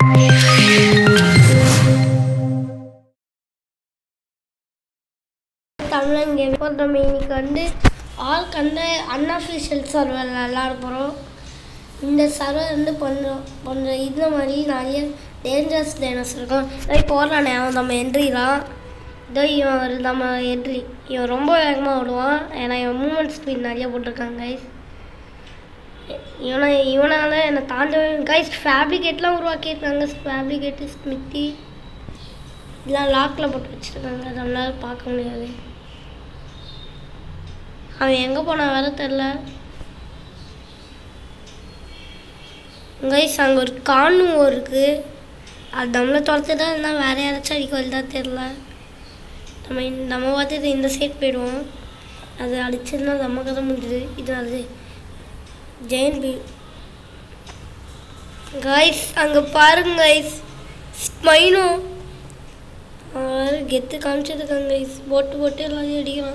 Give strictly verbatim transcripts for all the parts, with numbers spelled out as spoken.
தமிழன் கேம் இப்போ நம்ம இன்னைக்கு வந்து ஆல் கண்ட அன்அஃபிஷியல் சர்வர் விளாட போகிறோம். இந்த சர்வர் வந்து கொஞ்சம் கொஞ்சம் இந்த மாதிரி நிறைய டேஞ்சரஸ் டைனோஸ் இருக்கும். இப்போ போடுறானே அவன் நம்ம என்ட்ரிலாம் இதோ இவன் ஒரு நம்ம என்ட்ரி இவன் ரொம்ப வேகமாக ஓடுவான். ஏன்னா இவன் மூமெண்ட் ஸ்பீட் நிறைய போட்டிருக்காங்க கைஸ். இவனை இவனால் என்னை தாண்ட கைஸ் ஃபேப்ரிகேட்லாம் உருவாக்கியிருக்காங்க. ஃபேப்ரிகேட்டு ஸ்மித்தி இதெல்லாம் லாக்கில் போட்டு வச்சுருக்காங்க, நம்மளால் பார்க்க முடியாது. அவன் எங்கே போனான் வேறு தெரில கைஸ். அங்கே ஒரு கார்னோ இருக்குது, அது நம்மளை துரத்து தான் இருந்தால் வேறு யாராச்சும் அடிக்க வருதான் தெரில. நம்ம நம்ம பார்த்துட்டு இந்த சைட் போயிடுவோம். அது அடிச்சிருந்தா நம்ம கதை முடிஞ்சுது. இது அது ஜெயின் பி கைஸ். அங்கே பாருங்க கைஸ், ஸ்பைனோ கெத்து காமிச்சிருக்காங்க கைஸ். போட்டு போட்டு எல்லாத்தையும் அடிக்கலாம்.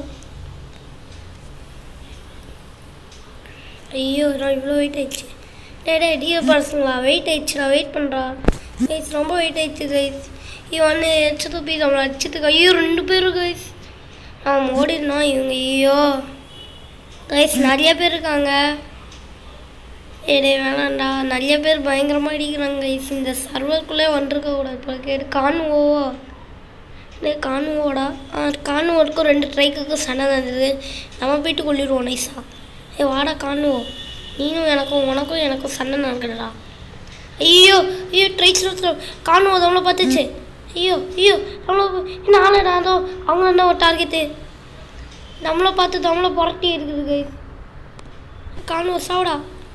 ஐயோ நான் இவ்வளோ வெயிட் ஆயிடுச்சு. டே டே டியோ பர்சங்களா வெயிட் ஆயிடுச்சு. நான் வெயிட் பண்ணுறா கைஸ், ரொம்ப வெயிட் ஆயிடுச்சு கைஸ். இவன் வந்து எச்சு தூப்பி நம்மளை அடிச்சதுக்கு ஐயோ ரெண்டு பேரும் கைஸ். அவன் ஓடிடணும் இவங்க. ஐயோ கைஸ் நிறைய பேர் இருக்காங்க. ஏடே வேணாண்டா, நிறைய பேர் பயங்கரமாக அடிக்கிறாங்க கைஸ். இந்த சர்வருக்குள்ளே வந்துருக்க கூடாது. இப்போ கேட்டு காணுவோவா டே காணுவோடா. ஆ காணுவோருக்கும் ரெண்டு ட்ரைக்குக்கும் சண்டை நடந்தது. நம்ம போயிட்டு கொள்ளிடுவோம் நைஸா. ஏ வாடா காணுவோம், நீனும் எனக்கும் உனக்கும் எனக்கும் சண்டை நடக்குதுடா. ஐயோ ஐயோ ட்ரைக்ஸ் காணுவோம் நம்மளை பார்த்துச்சு. ஐயோ ஐயோ நம்மளை என்ன ஆளுடா, அதோ அவங்க என்ன ஒரு டார்கெட்டு நம்மளை பார்த்து நம்மளை புரட்டி இருக்குது கைஸ். காணுவோம் சாவடா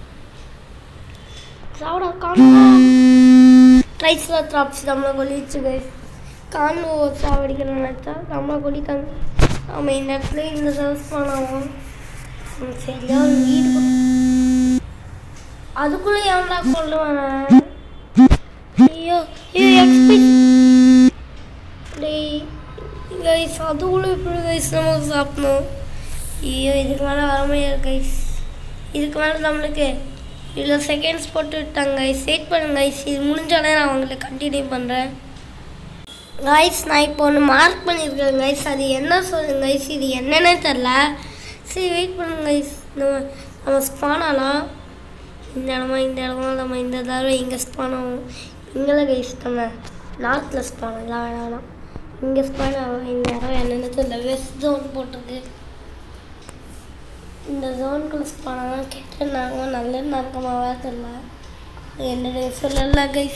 சாவடா காணுவோம். ட்ரைக்ஸில் ட்ராப்ஸ் நம்மளை கொல்லிச்சு கைஸ். காணுவோம் சாவடிக்கணும்னு நினச்சா நம்மளை கொல்லிட்டாங்க. நம்ம இந்த இடத்துல இந்த சர்வஸ் பண்ணாவோம். சரியா ஒரு வீடு அதுக்குள்ளே எவன்டா கொள்ளுவானே. ஐயோ ஐயோ எக்ஸ்பி டேய் கைஸ், அதுக்குள்ளே எப்படி கைஸ் நம்ம சாப்பிடணும். ஐயோ இதுக்கு மேலே வர முடியாது கைஸ். இதுக்கு மேலே நம்மளுக்கு இவ்வளோ செகண்ட்ஸ் போட்டு விட்டாங்க கைஸ். வெயிட் பண்ணுங்க கைஸ், இது முடிஞ்சாலே நான் அவங்களுக்கு கண்டினியூ பண்ணுறேன் கைஸ். நான் இப்போ ஒன்று மார்க் பண்ணியிருக்கேன் கைஸ், அது என்ன சொல்லுங்க கைஸ், இது என்னன்னே தெரில. சரி வெயிட் பண்ணுங்க கைஸ். நம்ம நம்ம ஸ்பான் ஆகலாம். இந்த இடமா இந்த இடமா நம்ம இந்த தடவை இங்கே ஸ்பான் ஆகும். இங்கெல்லாம் கைஸ் நம்ம நார்த்தில் ஸ்பான் எல்லாம் வேணாம். இங்கே ஸ்பான் ஆகும். இந்த இடம் என்னென்னு தெரியல. வெஸ்ட் ஜோன் போட்டிருக்கு. இந்த ஜோனுக்குள்ள ஸ்பான் ஆனால் கெட்ட நாங்கள் நல்ல நரக்கமாகவே தெரில. என்னென்ன சொல்லல கைஸ்.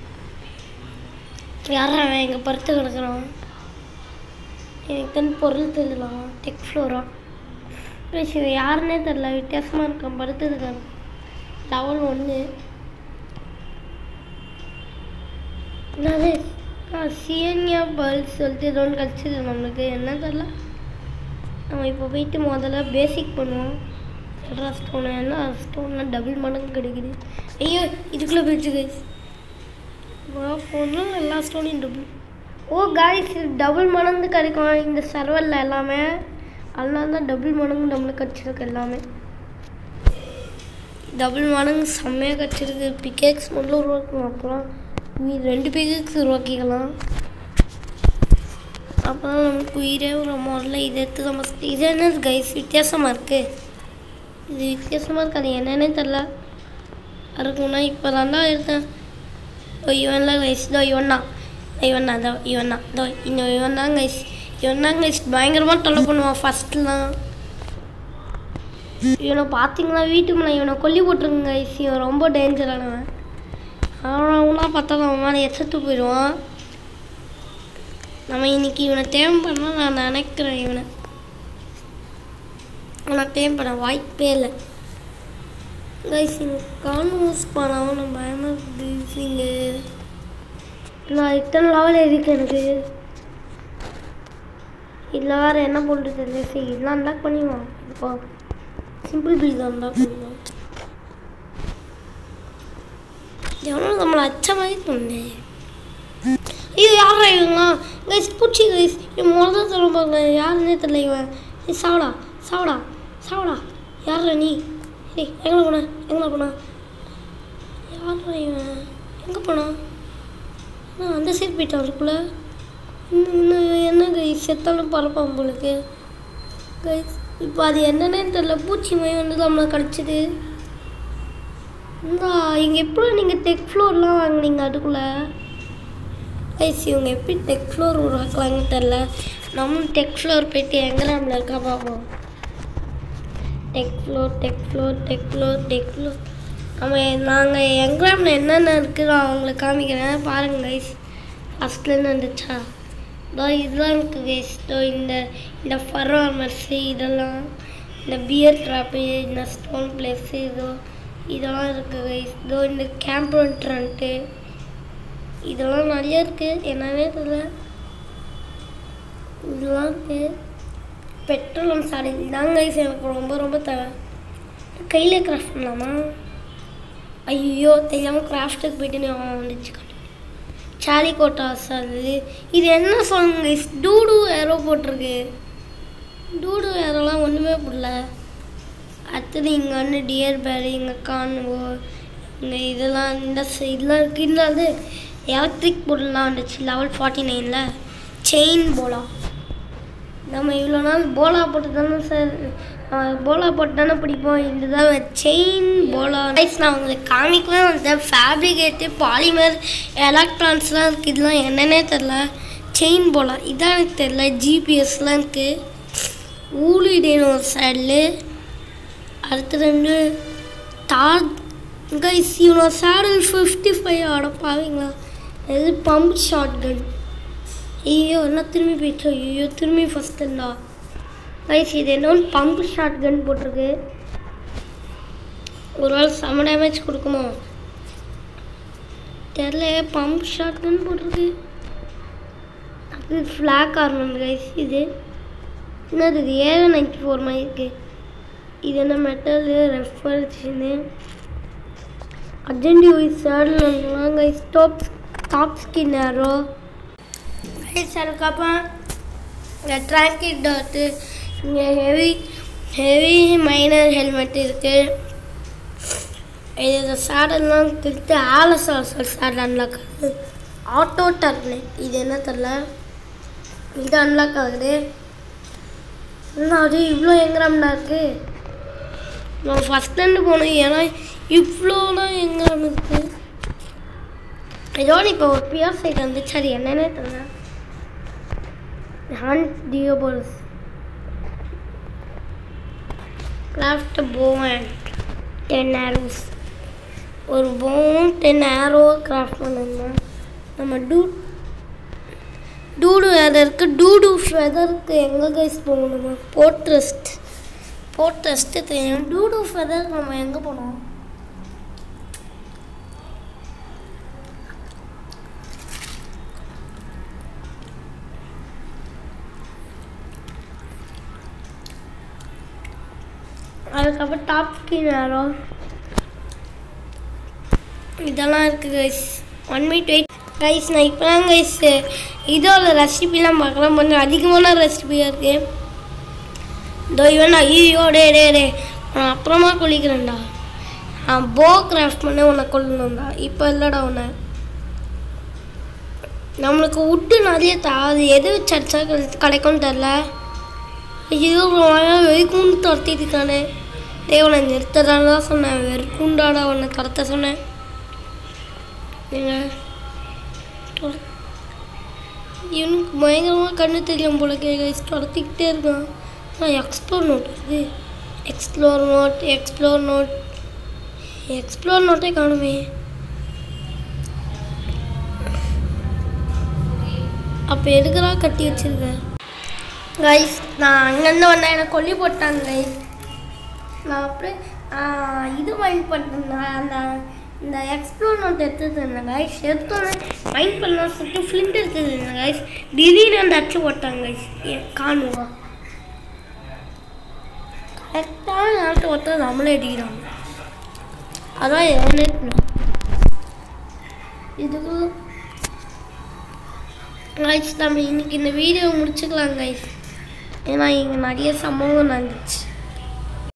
யாரும் அவன் எங்கள் பருத்து கிடக்குறான். எனக்கு தன் பொருள் தெரியலாம். டெக் ஃப்ளோரா கைஸ், இது யாருன்னே தெரில. வித்தியாசமாக இருக்கான் படுத்துருக்கான். லெவல் ஒன்று என்னது சியன்யா பல்ஸ் சொல்லிட்டு ஏதோ ஒன்று கிடச்சிது நம்மளுக்கு, என்ன தெரில. நம்ம இப்போ போயிட்டு முதல்ல பேசிக் பண்ணுவோம். எட்ரா ஸ்டோனு என்ன ஸ்டோன்லாம் டபுள் மடங்கு கிடைக்குது. ஐயோ இதுக்குள்ளே போயிடுச்சு கைஸ். போனால் எல்லா ஸ்டோனையும் டபுள். ஓ கைஸ் இது டபுள் மடங்கு கிடைக்கும் இந்த சர்வரில் எல்லாமே. அதனால தான் டபுள் மடங்கு நம்மளுக்கு கிடச்சிருக்கு. எல்லாமே டபுள் மடங்கு செம்மையாக கிடச்சிருக்கு. பிகேக்ஸ் மட்டும் உருவாக்கணும். அப்புறம் மீ ரெண்டு பிகேக்ஸ் உருவாக்கிக்கலாம். அப்புறம் நமக்கு உயிரே ஒரு முதல்ல இதை எடுத்து நம்ம இது என்னது கைஸ் வித்தியாசமாக இருக்குது. இது வித்தியாசமாக இருக்குது, அது என்னன்னே தெரில. இருக்குன்னா இப்போ தாண்டா இருக்கேன். ஓ இவன்ல கைஸ், இதோ இவன் தான் இவன் தான் இதோ இவன் தான் இதோ இன்னும் இவன் தான் கைஸ். இவன் தான் கைஸ் பயங்கரமாக தொல்லை பண்ணுவான் ஃபஸ்ட்டுலாம். இவனை பார்த்தீங்களா வீட்டுக்குள்ள இவனை கொல்லி போட்டுருங்க கைஸ். இவன் ரொம்ப டேஞ்சரானவன். அவனாக பார்த்தா அவன் மேலே எச்சத்து போயிடுவான். நம்ம இன்னைக்கு இவனை டேம் பண்ணால் நான் நினைக்கிறேன். இவனை ஆனால் டேம் பண்ண வாய்ப்பே இல்லை கைஸ். இங்கே கான்வர்ஸ் பண்ணாமல் நம்ம பயமாக இருக்குது. இங்கே நான் இத்தனை லெவல் இருக்கு எனக்கு. இதில் வேறு என்ன போட்டு தெரியல. சரி இதெல்லாம் அன்லாக் பண்ணிடுவோம். இப்போ சிம்பிள் பீஸ் அன்லாக் பண்ணுவோம். எவ்வளோ நம்மளை அச்ச மாதிரி சொன்னேன். ஐயோ யாரா இவங்களா கைஸ் பூச்சி கைஸ். இவன் முதல்ல சொல்ல பாருங்க யாருன்னே தெரியல. இவன் சாவடா சாவடா சாவடா. யாரா நீ? ஏய் எங்கே போன எங்கே போனா? யாரா இவன்? எங்கே போனான்? அந்த சைடு போயிட்டா இருக்குள்ள இன்னும் என்ன கைஸ் செத்தாலும் பரப்பான் உங்களுக்கு கைஸ். இப்போ அது என்னன்னே தெரியல, பூச்சி மயம் வந்து நம்மளை கிடச்சிது. இந்தா இங்கே எப்படி நீங்கள் டெக் ஃப்ளோர்லாம் வாங்கினீங்க அதுக்குள்ளே கைஸ்? இவங்க எப்படி டெக் ஃப்ளோர் உருவாக்கலாங்கன்னு தெரில. நம்மளும் டெக் ஃப்ளோர் போயிட்டு எங்கே நம்மள இருக்கா பார்ப்போம். Deck floor deck floor deck floor deck floor நம்ம நாங்கள் எங்கிராமில் என்னென்ன இருக்குது நான் அவங்களுக்கு காமிக்கிறேன் பாருங்கள் கைஸ். ஃபஸ்ட்லேருந்து வந்துச்சா இதோ இதெல்லாம் இருக்குது கைஸ். இதோ இந்த இந்த ஃபர் ஆர்மர்ஸு இதெல்லாம், இந்த பியர் ட்ராப்பு, இந்த ஸ்டோன் பிளேஸு, இதோ இதெல்லாம் இருக்குது கைஸ். இதோ இந்த கேம்பன் ட்ரண்ட்டு இதெல்லாம் நிறைய இருக்குது. என்னன்னே தெரியல, இதெல்லாம் இருக்குது. பெட்ரோலம் சாரி இதாங்க கைஸ் எனக்கு ரொம்ப ரொம்ப தேவை. கையில் கிராஃப்ட் பண்ணலாமா? ஐயோ தெரியாமல் கிராஃப்ட்டுக்கு போயிட்டு நீ வந்துச்சு. சாலி கோட்டாஸ் அது இது என்ன சொல்லுங்க கைஸ்? டூடு ஏரோ போட்டிருக்கு. டூடு ஏரோலாம் ஒன்றுமே போடல. அடுத்தது இங்கே வந்து டியர் பேரு, இங்கே கான்வோ, இங்கே இதெல்லாம் இந்த இதெல்லாம் இருக்குது. இல்லை அது எலக்ட்ரிக் பொருள்லாம் வந்துச்சு லெவல் ஃபார்ட்டி நைனில். செயின் போலா நம்ம இவ்வளோ நாள் போலா போட்டு தானே சார் போலா போட்டு தானே பிடிப்போம். இதுதான் செயின் போலா கைஸ். நான் உங்களுக்கு காமிக்கவே வந்தேன். ஃபேப்ரிகேட்டு பாலிமர் எலக்ட்ரான்ஸ்லாம் இருக்குது. இதெல்லாம் என்னன்னே தெரில. செயின் போலா இதான் எனக்கு தெரில. ஜிபிஎஸ்லாம் இருக்குது. ஊழிடேன்னு ஒரு சைடில். அடுத்து ரெண்டு தார் கைஸ். இவ்வளோ சேடல் ஃபிஃப்டி ஃபைவ் அடப்பாவீங்களா? இது பம்ப் ஷாட் கன். ஐயோ என்ன திரும்பி போயிடுச்சு. ஐயோ திரும்பி ஃபஸ்ட் இருந்தா கைஸ். இது என்னொன்று பம்ப் ஷாட் கன் போட்டிருக்கு. ஒரு வேளை செம டேமேஜ் கொடுக்குமோ தெரில. பம்ப் ஷாட் கன் போட்டிருக்கு. அது ஃப்ளாக் ஆர்மன் கைஸ். இது என்னது? இது ஏழு நைன்டி ஃபோர் மாதிரி இருக்குது. இது என்ன மெட்டல் ரெஃபர்ஷனு அர்ஜென்டி ஒய்ஸ் saddle guys. Top top skin arrow guys. அதுக்கப்புறம் இந்த ட்ராக்கிட் டாட்டு, இங்கே ஹெவி ஹெவி மைனர் ஹெல்மெட் இருக்குது. இது சேடல்லாம் கிட்ட ஆலசால் சேடல் அன்லாக் ஆகுது. ஆட்டோ டர்னேட் இது என்ன தெரில. இது அன்லாக் ஆகுது. இன்னும் அது இவ்வளோ எங்கிராம்னா இருக்குது. நான் ஃபஸ்ட்லேருந்து போனேன். ஏன்னா இவ்வளோலாம் எங்கிராம் இருக்குது. இதோட இப்போ ஒரு பியர் சைட் வந்துச்சு. அது என்னன்னே தெரியல. ஹண்ட் டியோபோல்ஸ் craft bow and ten arrows. ஒரு போவும் டென் ஆரோ கிராஃப்ட் பண்ணணும். நம்ம டூ டூடு வேறு இருக்குது. டூடு ஃபெதருக்கு எங்கே கைஸ் போகணுமா? போர்ட்ரெஸ்ட் போர்ட்ரெஸ்ட்டு தெரியும். டூடு ஃபெதருக்கு நம்ம எங்கே போனோம்? அதுக்கப்புறம் டாப் ஸ்கின் ஏரோ இதெல்லாம் இருக்குது guys. One minute wait guys. நான் இப்போ தான் கைஸ் இதோட ரெசிபிலாம் பார்க்கலாம். கொஞ்சம் அதிகமான ரெசிபியாக இருக்குது. இதோ இவன் ஐயோ டே டே டே நான் அப்புறமா கொல்லிக்கிறேன்டா. நான் போ கிராஃப்ட் பண்ண உன்னை கொல்லணும்டா. இப்போ இல்லைடா உன்னை. நம்மளுக்கு உட்டு நிறைய தாது எது வச்சு அடிச்சா கிடைக்கும்னு தெரில. ஐயோ வெறுக்குண்டு துரத்திட்டு இருக்கானே. டே உன்னை நிறுத்ததான் தான் சொன்னேன். வெறுக்குண்டாடா உன்னை துரத்த சொன்னேன். நீங்கள் இவனுக்கு பயங்கரமாக கண்ணு தெரியும் போல கைஸ். துரத்திக்கிட்டே இருக்கான். ஆனால் எக்ஸ்ப்ளோர் நோட் இருக்குது. Explorer note explorer note explorer நோட்டே காணுமே. அப்போ எதுக்குறா கட்டி வச்சிருக்கேன் கைஸ்? நான் அங்கேருந்து வந்தேன். எனக்கு கொல்லி போட்டாங்க கைஸ். நான் அப்படியே இது மைண்ட் பண்ணிட்டேன். அந்த இந்த எக்ஸ்ப்ளோர் நோட் எடுத்துட்டு இருந்தேன் கைஸ். எடுத்தோன்னே மைண்ட் பண்ணலாம் சொல்லிட்டு ஃப்ளிண்ட் எடுத்துட்டு இருந்தேன் கைஸ். திடீர்னு அந்த அச்சு போட்டாங்க கைஸ். காணுவா கரெக்டான நேரத்தை ஒருத்தர் நம்மளே அடிக்கிறாங்க. அதான் எவனே இதுக்கு கைஸ் நம்ம இன்னைக்கு இந்த வீடியோ முடிச்சுக்கலாம் கைஸ். ஏன்னா இங்கே நிறைய சம்பவம் நடந்துச்சு.